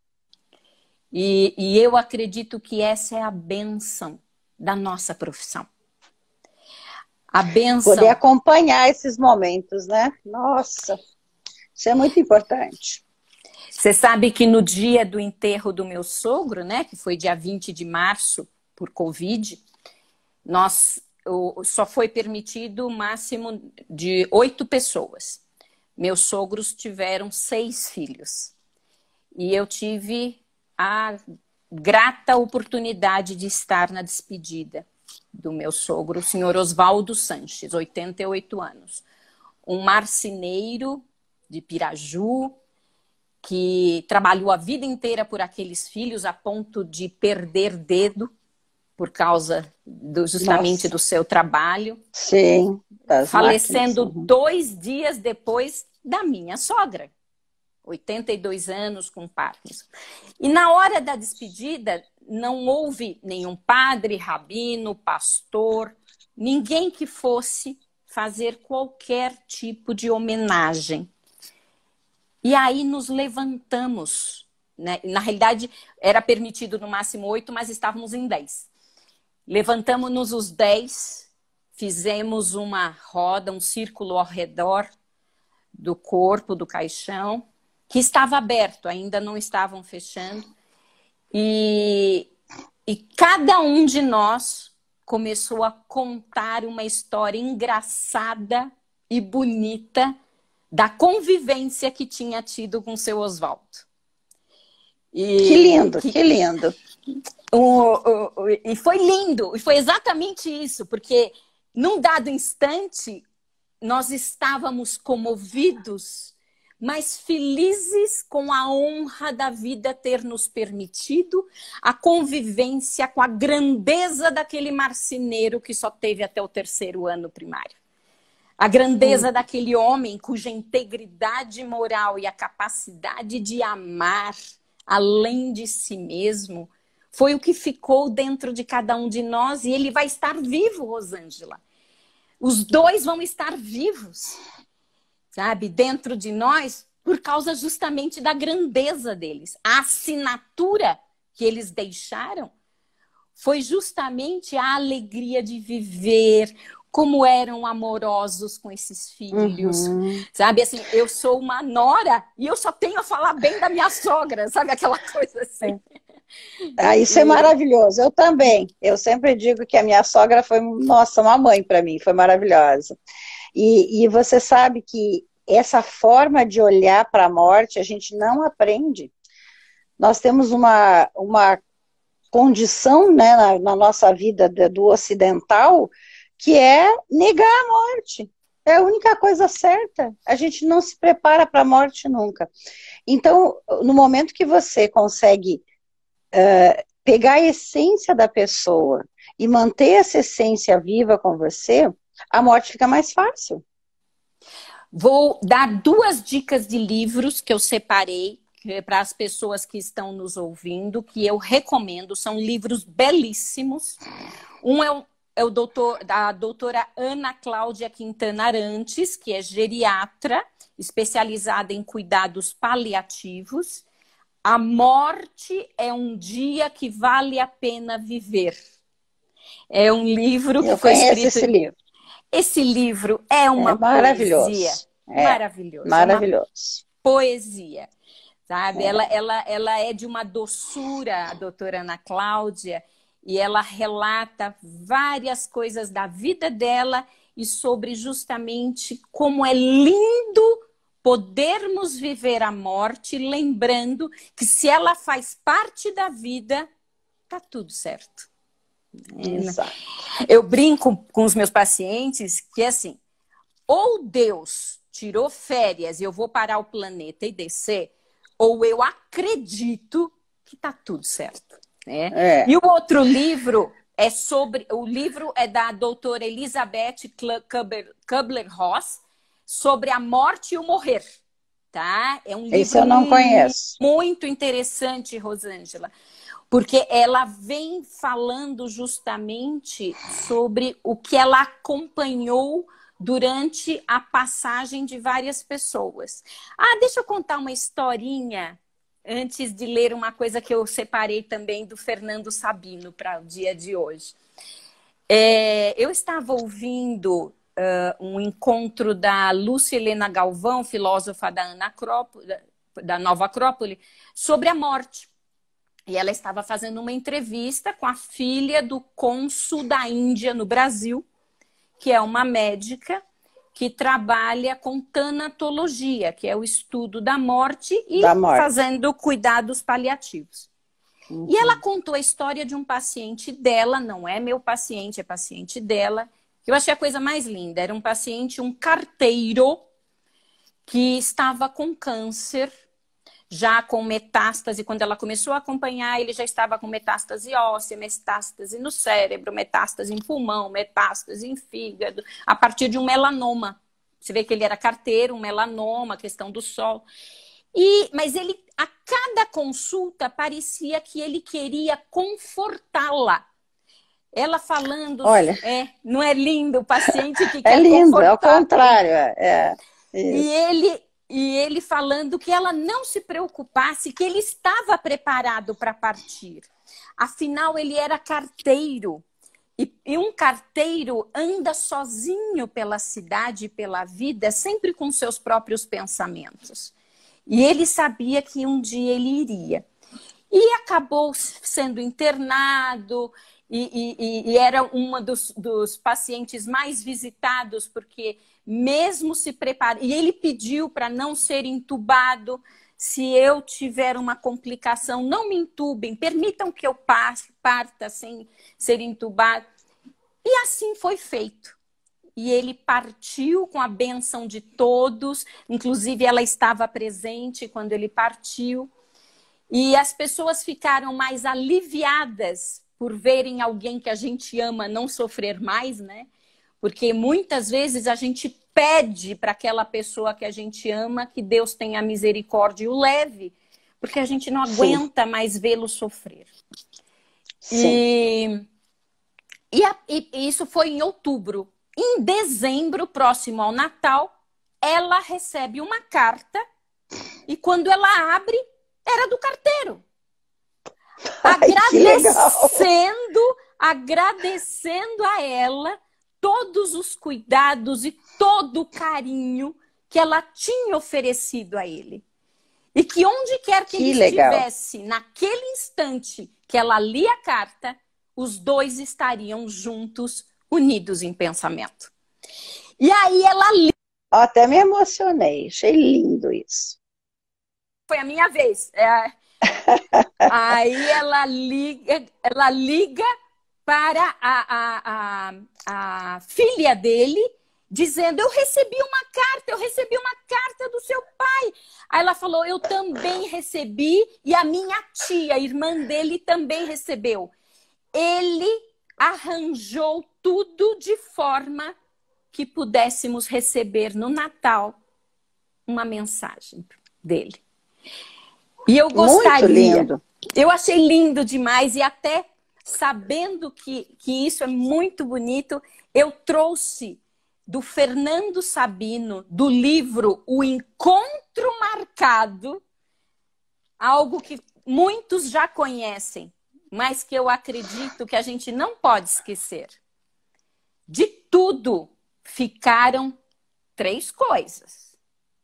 E eu acredito que essa é a bênção da nossa profissão. A bênção... Poder acompanhar esses momentos, né? Nossa, isso é muito importante. Você sabe que no dia do enterro do meu sogro, né, que foi dia 20 de março, por Covid, só foi permitido o máximo de 8 pessoas. Meus sogros tiveram 6 filhos. E eu tive a grata oportunidade de estar na despedida do meu sogro, o senhor Oswaldo Sanches, 88 anos. Um marceneiro de Piraju, que trabalhou a vida inteira por aqueles filhos a ponto de perder dedo por causa justamente do seu trabalho. Sim. Falecendo 2 dias depois da minha sogra. 82 anos com Parkinson. E na hora da despedida, não houve nenhum padre, rabino, pastor, ninguém que fosse fazer qualquer tipo de homenagem. E aí nos levantamos, né? Na realidade, era permitido no máximo 8, mas estávamos em 10. Levantamos-nos os 10, fizemos uma roda, um círculo ao redor do corpo, do caixão, que estava aberto, ainda não estavam fechando. E cada um de nós começou a contar uma história engraçada e bonita da convivência que tinha tido com o seu Oswaldo. Que lindo, que lindo. E foi lindo, e foi exatamente isso, porque num dado instante nós estávamos comovidos, mas felizes com a honra da vida ter nos permitido a convivência com a grandeza daquele marceneiro que só teve até o 3º ano primário. A grandeza daquele homem cuja integridade moral e a capacidade de amar além de si mesmo foi o que ficou dentro de cada um de nós, e ele vai estar vivo, Rosângela. Os 2 vão estar vivos, sabe, dentro de nós, por causa justamente da grandeza deles. A assinatura que eles deixaram foi justamente a alegria de viver, como eram amorosos com esses filhos, sabe? Assim, eu sou uma nora e eu só tenho a falar bem da minha sogra, sabe? Aquela coisa assim. Isso é maravilhoso. Eu também. Eu sempre digo que a minha sogra foi, nossa, uma mãe para mim, foi maravilhosa. E você sabe que essa forma de olhar para a morte a gente não aprende. Nós temos uma condição, né, na nossa vida do ocidental, que é negar a morte. É a única coisa certa. A gente não se prepara para a morte nunca. Então, no momento que você consegue pegar a essência da pessoa e manter essa essência viva com você, a morte fica mais fácil. Vou dar 2 dicas de livros que eu separei para as pessoas que estão nos ouvindo, que eu recomendo. São livros belíssimos. Um é a doutora Ana Cláudia Quintana Arantes, que é geriatra, especializada em cuidados paliativos. A morte é um dia que vale a pena viver. É um livro que foi escrito... esse livro. Esse livro é uma maravilhoso. poesia. Maravilhoso. Maravilhoso. Poesia, sabe? Ela é de uma doçura, a doutora Ana Cláudia, e ela relata várias coisas da vida dela e sobre justamente como é lindo podermos viver a morte, lembrando que se ela faz parte da vida, tá tudo certo. Exato. Eu brinco com os meus pacientes que, assim, ou Deus tirou férias e eu vou parar o planeta e descer, ou eu acredito que tá tudo certo. Né? E o outro livro é sobre... O livro é da doutora Elizabeth Kubler-Ross, sobre a morte e o morrer. Tá? É um livro Esse eu não conheço. Muito interessante, Rosângela. Porque ela vem falando justamente sobre o que ela acompanhou durante a passagem de várias pessoas. Deixa eu contar uma historinha antes de ler uma coisa que eu separei também do Fernando Sabino para o dia de hoje. Eu estava ouvindo um encontro da Lúcia Helena Galvão, filósofa da Nova Acrópole, sobre a morte. E ela estava fazendo uma entrevista com a filha do cônsul da Índia no Brasil, que é uma médica que trabalha com tanatologia, que é o estudo da morte e fazendo cuidados paliativos. Uhum. E ela contou a história de um paciente dela, não é meu paciente, é paciente dela, que eu achei a coisa mais linda. Era um paciente, um carteiro, que estava com câncer, já com metástase. Quando ela começou a acompanhar, ele já estava com metástase óssea, metástase no cérebro, metástase em pulmão, metástase em fígado, a partir de um melanoma. Você vê que ele era carteiro, um melanoma, questão do sol. Mas ele, a cada consulta, parecia que ele queria confortá-la. Ela falando... Olha, não é lindo o paciente que quer lindo, confortar. É o contrário. E ele falando que ela não se preocupasse, que ele estava preparado para partir. Afinal, ele era carteiro. E um carteiro anda sozinho pela cidade e pela vida, sempre com seus próprios pensamentos. E ele sabia que um dia ele iria. E acabou sendo internado, e era uma dos pacientes mais visitados, porque mesmo se preparando... E ele pediu para não ser entubado. Se eu tiver uma complicação, não me entubem, permitam que eu parta sem ser entubado. E assim foi feito. E ele partiu com a bênção de todos, inclusive ela estava presente quando ele partiu. E as pessoas ficaram mais aliviadas por verem alguém que a gente ama não sofrer mais, né? Porque muitas vezes a gente pede para aquela pessoa que a gente ama que Deus tenha misericórdia e o leve, porque a gente não aguenta mais vê-lo sofrer. E isso foi em outubro. Em dezembro, próximo ao Natal, ela recebe uma carta e quando ela abre, era do carteiro. Agradecendo a ela todos os cuidados e todo o carinho que ela tinha oferecido a ele. E que onde quer que ele estivesse, naquele instante que ela lia a carta, os dois estariam juntos, unidos em pensamento. E aí ela liga. Até me emocionei, achei lindo isso. Foi a minha vez. Aí ela liga para a filha dele, dizendo: eu recebi uma carta do seu pai. Aí ela falou: eu também recebi, e a minha tia, a irmã dele, também recebeu. Ele arranjou tudo de forma que pudéssemos receber no Natal uma mensagem dele. E eu gostaria. Muito lindo. Eu achei lindo demais, e até sabendo que isso é muito bonito, eu trouxe do Fernando Sabino, do livro O Encontro Marcado, algo que muitos já conhecem, mas que eu acredito que a gente não pode esquecer. De tudo ficaram 3 coisas.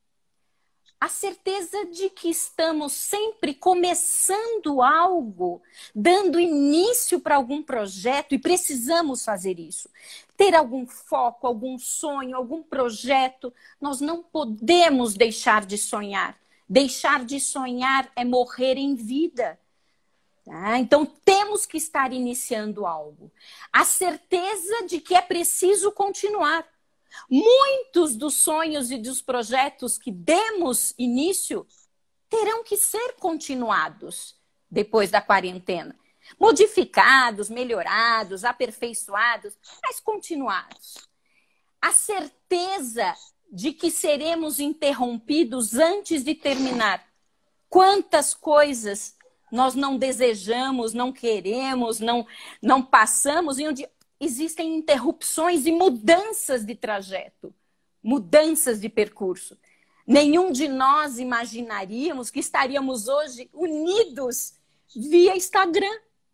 A certeza de que estamos sempre começando algo, dando início para algum projeto, e precisamos fazer isso. Ter algum foco, algum sonho, algum projeto, nós não podemos deixar de sonhar. Deixar de sonhar é morrer em vida. Tá? Então, temos que estar iniciando algo. A certeza de que é preciso continuar. Muitos dos sonhos e dos projetos que demos início terão que ser continuados depois da quarentena. Modificados, melhorados, aperfeiçoados, mas continuados. A certeza de que seremos interrompidos antes de terminar. Quantas coisas nós não desejamos, não queremos, não passamos, e onde existem interrupções e mudanças de trajeto, mudanças de percurso. Nenhum de nós imaginaríamos que estaríamos hoje unidos via Instagram,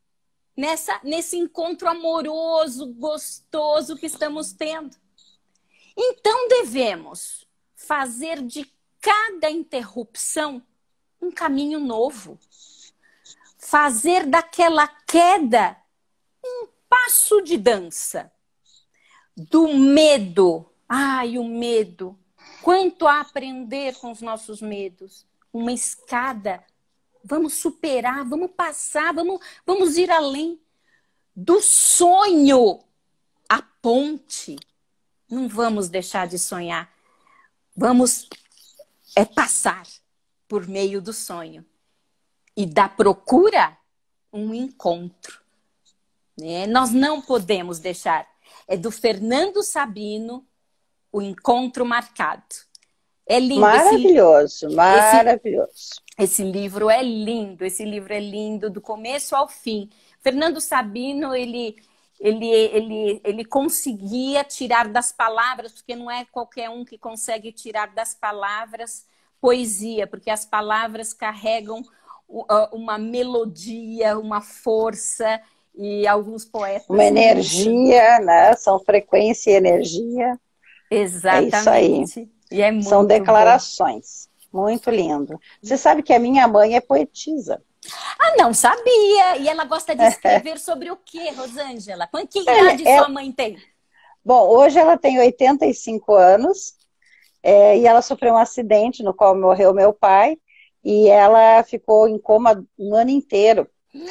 nesse encontro amoroso, gostoso que estamos tendo. Então devemos fazer de cada interrupção um caminho novo. Fazer daquela queda um passo de dança. Do medo. Ai, o medo. Quanto a aprender com os nossos medos. Uma escada. Vamos superar, vamos passar, vamos ir além. Do sonho, a ponte. Não vamos deixar de sonhar. Vamos passar por meio do sonho. E da procura, um encontro. Né? Nós não podemos deixar. É do Fernando Sabino, O Encontro Marcado. É lindo. Maravilhoso, maravilhoso. Esse livro é lindo, do começo ao fim. Fernando Sabino, ele conseguia tirar das palavras, porque não é qualquer um que consegue tirar das palavras poesia, porque as palavras carregam uma melodia, uma força, e alguns poetas... Uma energia, né? São frequência e energia. Exatamente. É isso aí. E é muito São declarações. Bom. Muito lindo. Você sabe que a minha mãe é poetisa. Ah, não sabia! E ela gosta de escrever sobre o quê, Rosângela? Que idade sua mãe tem? Bom, hoje ela tem 85 anos, e ela sofreu um acidente no qual morreu meu pai, e ela ficou em coma um ano inteiro.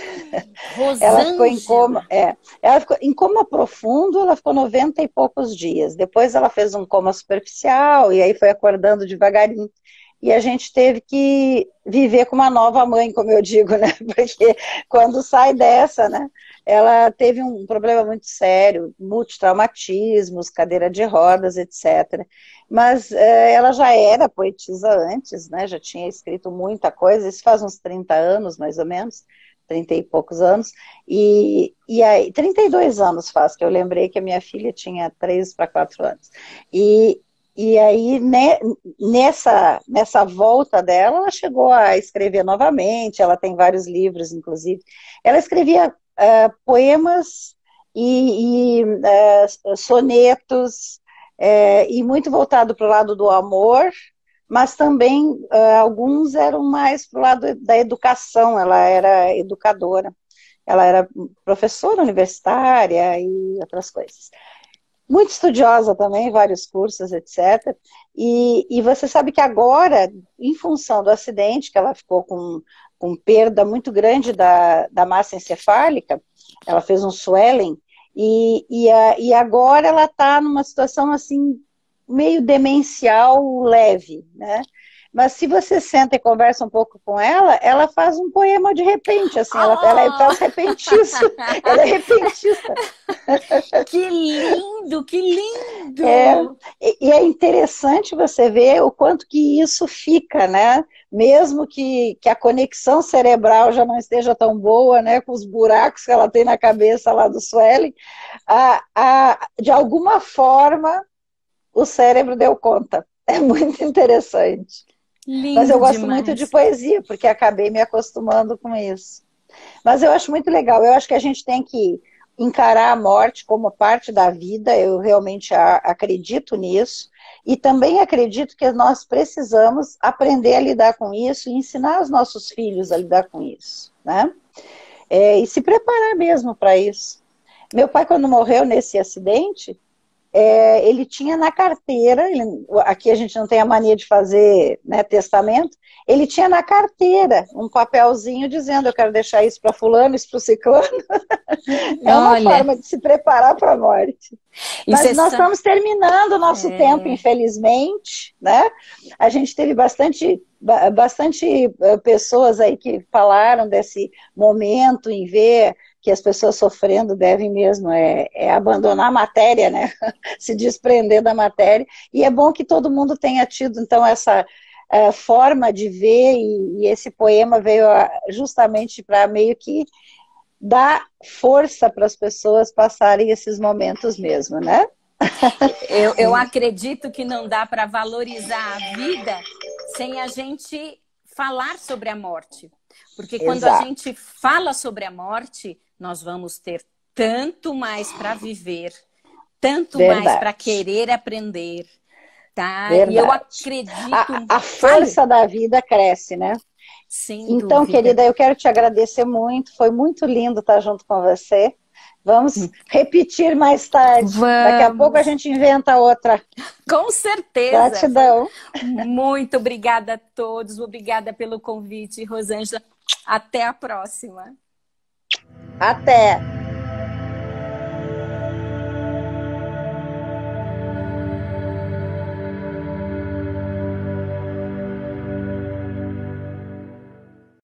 Ela ficou em coma, ela ficou em coma profundo, ela ficou 90 e poucos dias. Depois ela fez um coma superficial, e aí foi acordando devagarinho. E a gente teve que viver com uma nova mãe, como eu digo, né? Porque quando sai dessa, né? Ela teve um problema muito sério, multitraumatismos, cadeira de rodas, etc. Mas ela já era poetisa antes, né? Já tinha escrito muita coisa, isso faz uns 30 anos, mais ou menos, 30 e poucos anos. E aí, 32 anos faz, que eu lembrei que a minha filha tinha 3 para 4 anos. E aí, nessa volta dela, ela chegou a escrever novamente, ela tem vários livros, inclusive. Ela escrevia poemas e sonetos, e muito voltado para o lado do amor, mas também alguns eram mais para o lado da educação. Ela era educadora, ela era professora universitária e outras coisas. Muito estudiosa também, vários cursos, etc. E você sabe que agora, em função do acidente, que ela ficou com perda muito grande da massa encefálica, ela fez um swelling, e agora ela está numa situação assim, meio demencial leve, né? Mas se você senta e conversa um pouco com ela, ela faz um poema de repente, assim, ela faz repentista, ela é repentista. Que lindo, que lindo! E é interessante você ver o quanto que isso fica, né? Mesmo que a conexão cerebral já não esteja tão boa, né? Com os buracos que ela tem na cabeça lá do Suelen, de alguma forma o cérebro deu conta. É muito interessante. Mas eu Lindo gosto muito de demais. poesia, porque acabei me acostumando com isso. Mas eu acho muito legal. Eu acho que a gente tem que encarar a morte como parte da vida. Eu realmente acredito nisso. E também acredito que nós precisamos aprender a lidar com isso e ensinar os nossos filhos a lidar com isso, né? E se preparar mesmo para isso. Meu pai, quando morreu nesse acidente, ele tinha na carteira, aqui a gente não tem a mania de fazer, né, testamento, ele tinha na carteira um papelzinho dizendo: eu quero deixar isso para fulano, isso para o ciclano. É uma forma de se preparar para a morte. Mas nós estamos terminando o nosso tempo, infelizmente, né? A gente teve bastante pessoas aí que falaram desse momento em ver que as pessoas sofrendo devem mesmo abandonar a matéria, né? Se desprender da matéria. E é bom que todo mundo tenha tido, então, essa forma de ver, e esse poema veio justamente para meio que dar força para as pessoas passarem esses momentos mesmo, né? Eu acredito que não dá para valorizar a vida sem a gente falar sobre a morte. Porque quando a gente fala sobre a morte, nós vamos ter tanto mais para viver, tanto mais para querer aprender, tá? E eu acredito... A força da vida cresce, né? Sem então, dúvida. Querida, eu quero te agradecer muito. Foi muito lindo estar junto com você. Vamos repetir mais tarde. Vamos. Daqui a pouco a gente inventa outra. Com certeza. Gratidão. Muito obrigada a todos. Obrigada pelo convite, Rosângela. Até a próxima. Até.